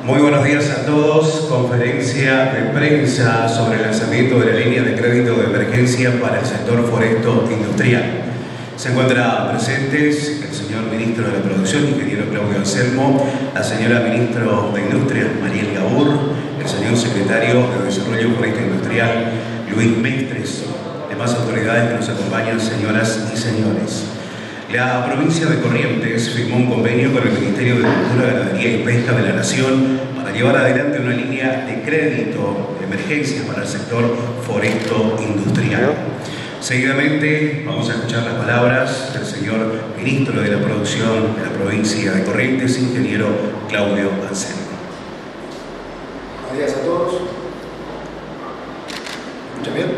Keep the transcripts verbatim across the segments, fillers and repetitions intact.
Muy buenos días a todos. Conferencia de prensa sobre el lanzamiento de la línea de crédito de emergencia para el sector foresto industrial. Se encuentran presentes el señor Ministro de la Producción, ingeniero Claudio Anselmo, la señora Ministro de Industria, Mariel Gaur, el señor Secretario de Desarrollo Forestal Industrial, Luis Mestres, demás autoridades que nos acompañan, señoras y señores. La provincia de Corrientes firmó un convenio con el Ministerio de Agricultura, Ganadería y Pesca de la Nación para llevar adelante una línea de crédito de emergencia para el sector foresto industrial. Seguidamente vamos a escuchar las palabras del señor Ministro de la Producción de la provincia de Corrientes, ingeniero Claudio Anselmo. Buenos días a todos. ¿Escuchan bien?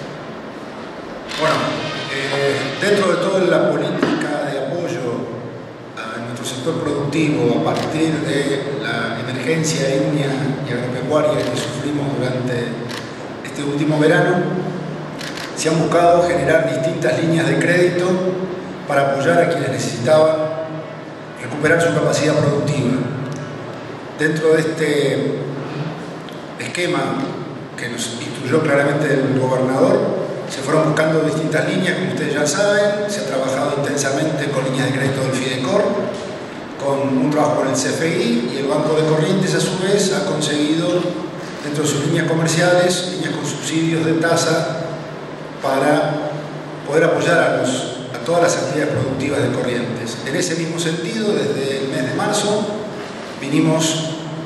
Bueno, eh, dentro de toda la política de apoyo a nuestro sector productivo a partir de la emergencia etnia y agropecuaria que sufrimos durante este último verano, se han buscado generar distintas líneas de crédito para apoyar a quienes necesitaban recuperar su capacidad productiva. Dentro de este esquema que nos instruyó claramente el gobernador, se fueron buscando distintas líneas, como ustedes ya saben. Se ha trabajado intensamente con líneas de crédito del Fidecor, con un trabajo con el C F I, y el Banco de Corrientes a su vez ha conseguido dentro de sus líneas comerciales, líneas con subsidios de tasa para poder apoyar a, los, a todas las actividades productivas de Corrientes. En ese mismo sentido, desde el mes de marzo, vinimos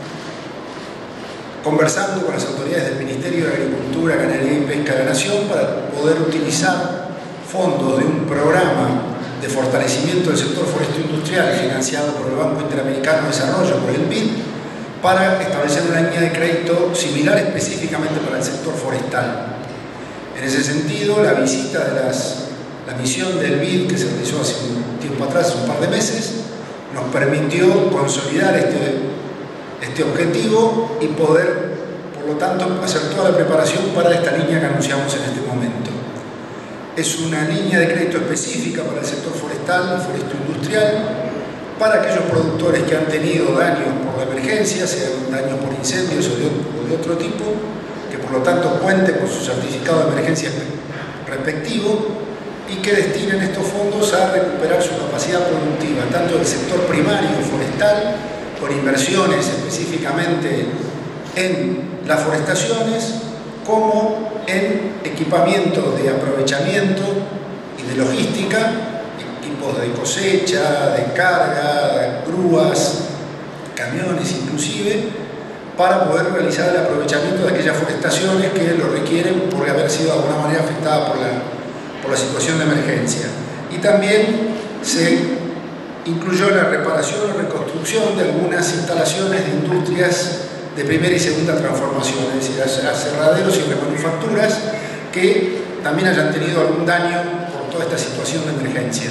conversando con las autoridades del Ministerio de Agricultura, Ganadería y Pesca de la Nación para poder utilizar fondos de un programa de fortalecimiento del sector foresto industrial financiado por el Banco Interamericano de Desarrollo, por el B I D, para establecer una línea de crédito similar específicamente para el sector forestal. En ese sentido, la visita de las, la misión del B I D que se realizó hace un tiempo atrás, un par de meses, nos permitió consolidar este este objetivo y poder, por lo tanto, hacer toda la preparación para esta línea que anunciamos en este momento. Es una línea de crédito específica para el sector forestal, foresto industrial, para aquellos productores que han tenido daños por la emergencia, sean daños por incendios o de, o de otro tipo, que por lo tanto cuenten con su certificado de emergencia respectivo y que destinen estos fondos a recuperar su capacidad productiva, tanto del sector primario forestal, con inversiones específicamente en las forestaciones, como en equipamiento de aprovechamiento y de logística, equipos de cosecha, de carga, grúas, camiones inclusive, para poder realizar el aprovechamiento de aquellas forestaciones que lo requieren por haber sido de alguna manera afectadas por la, por la situación de emergencia. Y también se incluyó la reparación o reconstrucción de algunas instalaciones de industrias de primera y segunda transformación, es decir, aserraderos y remanufacturas que también hayan tenido algún daño por toda esta situación de emergencia.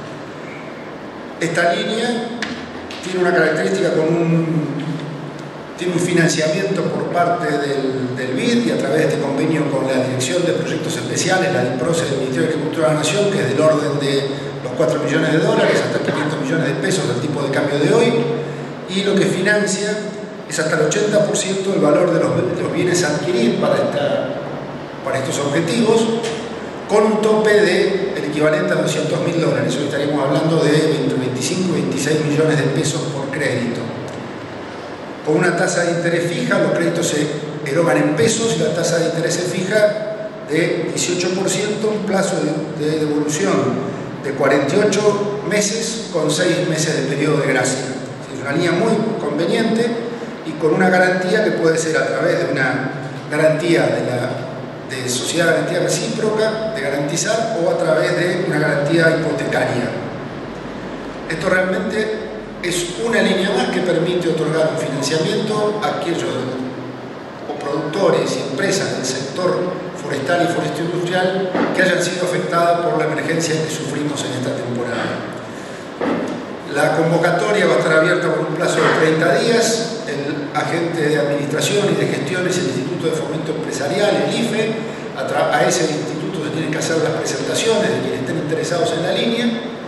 Esta línea tiene una característica con un, tiene un financiamiento por parte del, del B I D y a través de este convenio con la Dirección de Proyectos Especiales, la DIPROCE del Ministerio de Agricultura de la Nación, que es del orden de los cuatro millones de dólares hasta quinientos millones de pesos del tipo de cambio de hoy, y lo que financia es hasta el ochenta por ciento del valor de los, de los bienes a adquirir para, esta, para estos objetivos, con un tope de el equivalente a doscientos mil dólares. Hoy estaríamos hablando de entre veinticinco y veintiséis millones de pesos por crédito. Con una tasa de interés fija, los créditos se erogan en pesos y la tasa de interés se fija de dieciocho por ciento, un plazo de, de devolución de cuarenta y ocho meses con seis meses de periodo de gracia. Es una línea muy conveniente y con una garantía que puede ser a través de una garantía de, la, de sociedad de garantía recíproca, de garantizar, o a través de una garantía hipotecaria. Esto realmente es una línea más que permite otorgar un financiamiento a aquellos o productores y empresas del sector forestal y foresto industrial que hayan sido afectadas por la emergencia que sufrimos en esta temporada. La convocatoria va a estar abierta por un plazo de treinta días. El agente de administración y de gestión es el Instituto de Fomento Empresarial, el I F E. A, a ese instituto se tienen que hacer las presentaciones de quienes estén interesados en la línea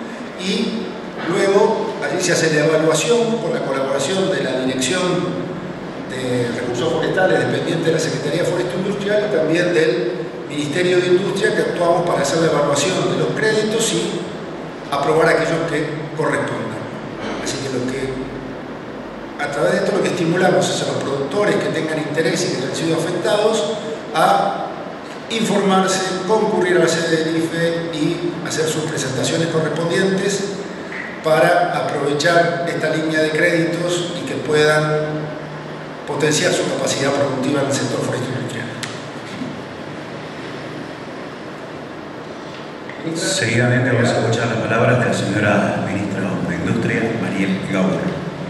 y luego allí se hace la evaluación con la colaboración de la Dirección de Recursos Forestales, dependiente de la Secretaría de Fomento Industrial, y también del Ministerio de Industria, que actuamos para hacer la evaluación de los créditos y aprobar aquellos que correspondan. Así que, lo que a través de esto lo que estimulamos es a los productores que tengan interés y que hayan sido afectados a informarse, concurrir a la sede del I F E y hacer sus presentaciones correspondientes para aprovechar esta línea de créditos y que puedan potenciar su capacidad productiva en el sector forestal industrial. Seguidamente vamos a escuchar las palabras de la señora Ministra de Industria, Mariel Gaur.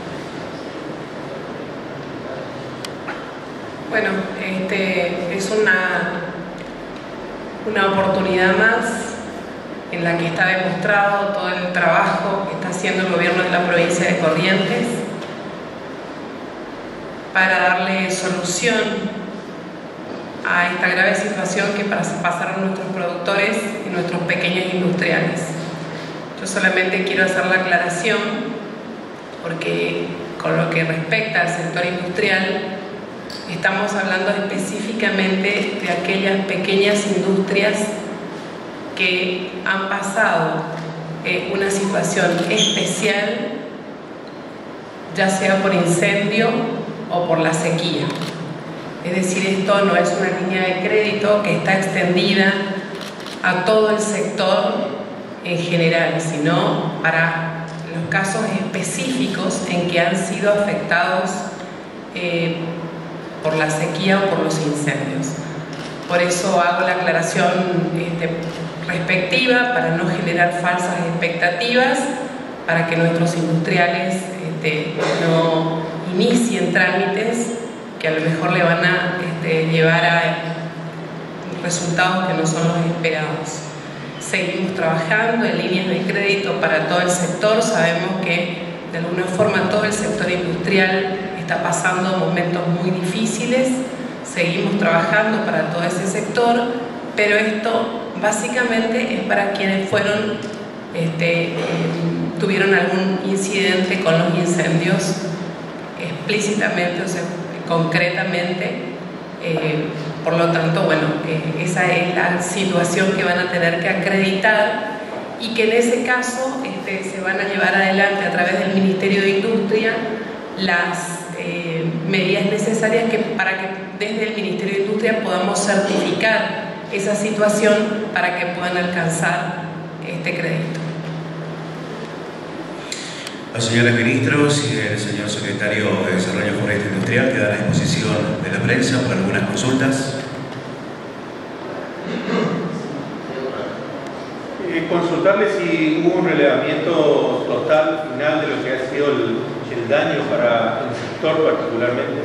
Bueno, este es una, una oportunidad más en la que está demostrado todo el trabajo que está haciendo el gobierno de la provincia de Corrientes para darle solución a esta grave situación que pasaron nuestros productores y nuestros pequeños industriales. Yo solamente quiero hacer la aclaración porque con lo que respecta al sector industrial estamos hablando específicamente de aquellas pequeñas industrias que han pasado eh, una situación especial, ya sea por incendio o por la sequía. Es decir, esto no es una línea de crédito que está extendida a todo el sector en general, sino para los casos específicos en que han sido afectados eh, por la sequía o por los incendios. Por eso hago la aclaración este, respectiva para no generar falsas expectativas, para que nuestros industriales este, no inicien trámites que a lo mejor le van a este, llevar a resultados que no son los esperados. Seguimos trabajando en líneas de crédito para todo el sector. Sabemos que de alguna forma todo el sector industrial está pasando momentos muy difíciles. Seguimos trabajando para todo ese sector, pero esto básicamente es para quienes fueron, este, eh, tuvieron algún incidente con los incendios explícitamente, o sea, concretamente. Eh, por lo tanto, bueno, eh, esa es la situación que van a tener que acreditar y que en ese caso este, se van a llevar adelante a través del Ministerio de Industria las eh, medidas necesarias que, para que desde el Ministerio de Industria podamos certificar esa situación para que puedan alcanzar este crédito. Los señores ministros y el señor secretario de Desarrollo Forestal Industrial quedan a disposición de la prensa para algunas consultas. Eh, consultarle si hubo un relevamiento total final de lo que ha sido el, el daño para el sector particularmente.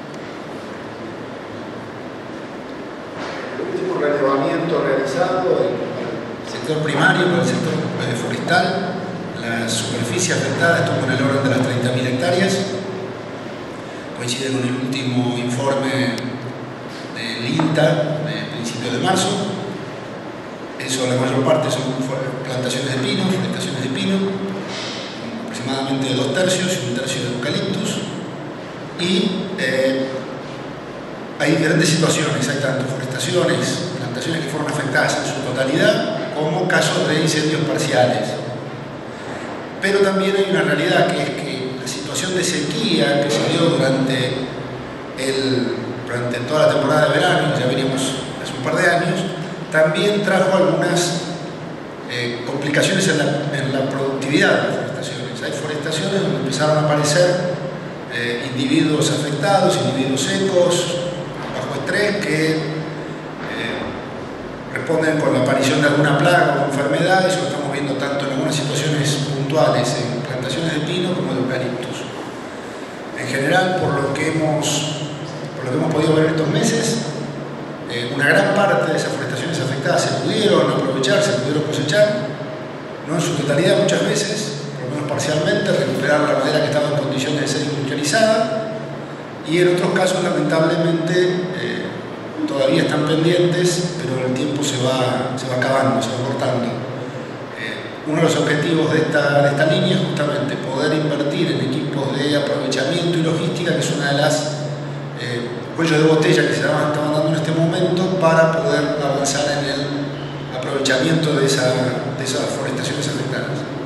El último relevamiento realizado en el sector primario, para el sector forestal, la superficie afectada estuvo en el orden de las treinta mil hectáreas. Coincide con el último informe del INTA de principios de marzo. Eso, la mayor parte son plantaciones de pino, plantaciones de pino, aproximadamente dos tercios y un tercio de eucaliptus. Y eh, hay diferentes situaciones, hay tanto forestaciones, plantaciones que fueron afectadas en su totalidad, como casos de incendios parciales. Pero también hay una realidad, que es que la situación de sequía que se dio durante, el, durante toda la temporada de verano, ya veníamos hace un par de años, también trajo algunas eh, complicaciones en la, en la productividad de las forestaciones. Hay forestaciones donde empezaron a aparecer eh, individuos afectados, individuos secos, bajo estrés, que eh, responden con la aparición de alguna plaga o enfermedad. Eso lo estamos viendo tanto en algunas situaciones puntuales en plantaciones de pino como de eucaliptus. En general, por lo que hemos, por lo que hemos podido ver estos meses, eh, una gran parte de esas forestaciones afectadas se pudieron aprovechar, se pudieron cosechar, no en su totalidad muchas veces, por lo menos parcialmente, recuperar la madera que estaba en condiciones de ser industrializada, y en otros casos, lamentablemente, eh, todavía están pendientes, pero el tiempo se va, se va acabando, se va cortando. Uno de los objetivos de esta, de esta línea es justamente poder invertir en equipos de aprovechamiento y logística, que es una de las eh, cuellos de botella que se estaban, estaban dando en este momento para poder avanzar en el aprovechamiento de, esa, de esas forestaciones afectadas.